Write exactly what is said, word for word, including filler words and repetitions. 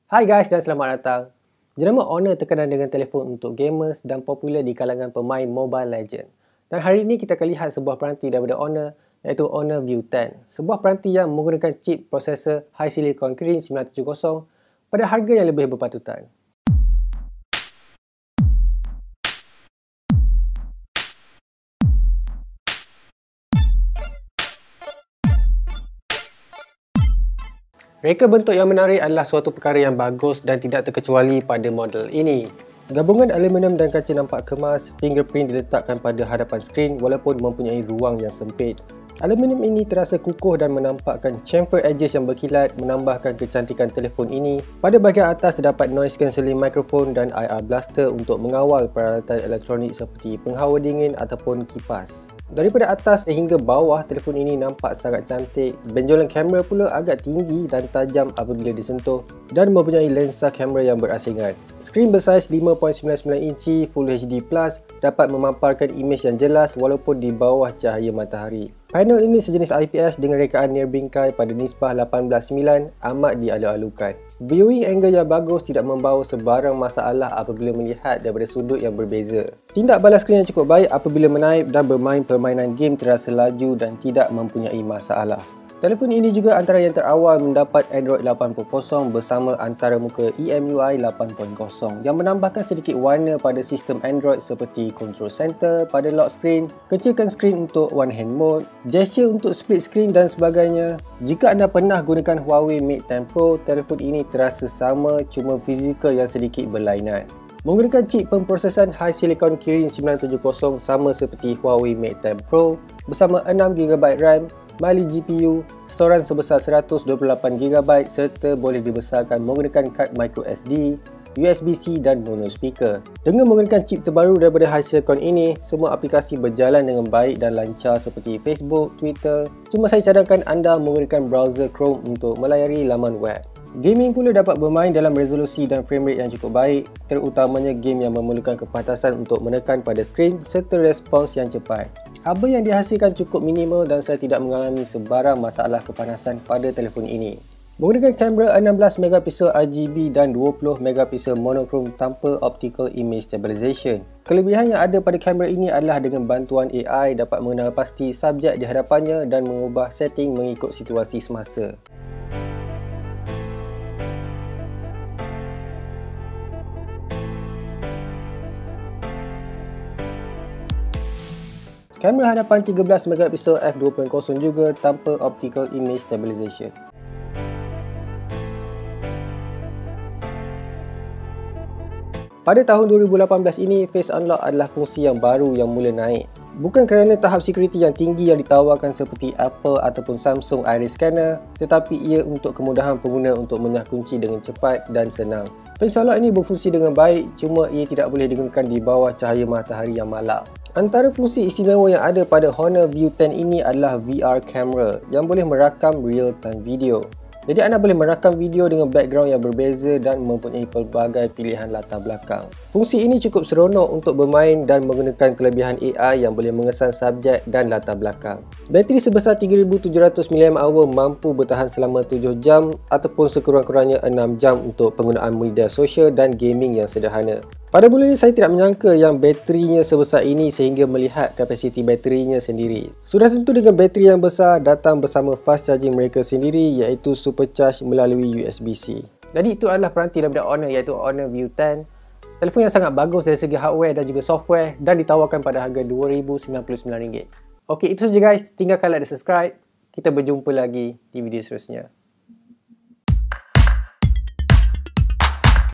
Hai guys dan selamat datang. Jenama Honor terkenal dengan telefon untuk gamers dan popular di kalangan pemain Mobile Legends. Dan hari ini kita akan lihat sebuah peranti daripada Honor iaitu Honor View ten. Sebuah peranti yang menggunakan chip prosesor High Silicon Kirin sembilan tujuh kosong pada harga yang lebih berpatutan. Reka bentuk yang menarik adalah suatu perkara yang bagus dan tidak terkecuali pada model ini. Gabungan aluminium dan kaca nampak kemas, fingerprint diletakkan pada hadapan skrin walaupun mempunyai ruang yang sempit. Aluminium ini terasa kukuh dan menampakkan chamfer edges yang berkilat menambahkan kecantikan telefon ini. Pada bahagian atas terdapat noise cancelling microphone dan I R blaster untuk mengawal peralatan elektronik seperti penghawa dingin ataupun kipas. Daripada atas sehingga bawah, telefon ini nampak sangat cantik. Benjolan kamera pula agak tinggi dan tajam apabila disentuh dan mempunyai lensa kamera yang berasingan. Skrin bersaiz lima perpuluhan sembilan sembilan inci Full H D Plus dapat memamparkan imej yang jelas walaupun di bawah cahaya matahari. Panel ini sejenis I P S dengan rekaan near bingkai pada nisbah lapan belas sembilan, amat dialu-alukan. Viewing angle yang bagus tidak membawa sebarang masalah apabila melihat daripada sudut yang berbeza. Tindak balas skrin yang cukup baik apabila menaip dan bermain permainan game terasa laju dan tidak mempunyai masalah. Telefon ini juga antara yang terawal mendapat Android lapan titik kosong bersama antaramuka E M U I lapan titik kosong yang menambahkan sedikit warna pada sistem Android seperti control center pada lock screen, kecilkan skrin untuk one hand mode, gesture untuk split screen dan sebagainya. Jika anda pernah gunakan Huawei Mate ten Pro, telefon ini terasa sama cuma fizikal yang sedikit berlainan. Menggunakan chip pemprosesan High Silicon Kirin sembilan tujuh kosong sama seperti Huawei Mate ten Pro bersama enam giga byte RAM, Mali G P U, storan sebesar seratus dua puluh lapan giga byte serta boleh dibesarkan menggunakan kad micro S D, U S B C dan mono speaker. Dengan menggunakan chip terbaru daripada High Silicon ini, semua aplikasi berjalan dengan baik dan lancar seperti Facebook, Twitter. Cuma saya cadangkan anda menggunakan browser Chrome untuk melayari laman web. Gaming pula dapat bermain dalam resolusi dan frame rate yang cukup baik, terutamanya game yang memerlukan kepatasan untuk menekan pada skrin serta respons yang cepat. Haba yang dihasilkan cukup minimal dan saya tidak mengalami sebarang masalah kepanasan pada telefon ini. Menggunakan kamera enam belas megapiksel R G B dan dua puluh megapiksel monochrome tanpa optical image stabilization. Kelebihan yang ada pada kamera ini adalah dengan bantuan A I dapat mengenal pasti subjek di hadapannya dan mengubah setting mengikut situasi semasa. Kamera hadapan tiga belas megapiksel f dua titik kosong juga tanpa optical image stabilization. Pada tahun dua ribu lapan belas ini, Face Unlock adalah fungsi yang baru yang mula naik. Bukan kerana tahap security yang tinggi yang ditawarkan seperti Apple ataupun Samsung Iris Scanner, tetapi ia untuk kemudahan pengguna untuk menyah kunci dengan cepat dan senang. Face Unlock ini berfungsi dengan baik, cuma ia tidak boleh digunakan di bawah cahaya matahari yang malap. Antara fungsi istimewa yang ada pada Honor View ten ini adalah V R camera yang boleh merakam real-time video. Jadi anda boleh merakam video dengan background yang berbeza dan mempunyai pelbagai pilihan latar belakang. Fungsi ini cukup seronok untuk bermain dan menggunakan kelebihan A I yang boleh mengesan subjek dan latar belakang. Bateri sebesar tiga ribu tujuh ratus miliampere hour mampu bertahan selama tujuh jam ataupun sekurang-kurangnya enam jam untuk penggunaan media sosial dan gaming yang sederhana. Pada mulanya saya tidak menyangka yang baterinya sebesar ini sehingga melihat kapasiti baterinya sendiri. Sudah tentu dengan bateri yang besar datang bersama fast charging mereka sendiri iaitu supercharge melalui U S B C. Jadi itu adalah peranti daripada Honor iaitu Honor View ten. Telefon yang sangat bagus dari segi hardware dan juga software dan ditawarkan pada harga dua ribu sembilan puluh sembilan ringgit. Okey, itu saja guys. Tinggalkan like dan subscribe. Kita berjumpa lagi di video seterusnya.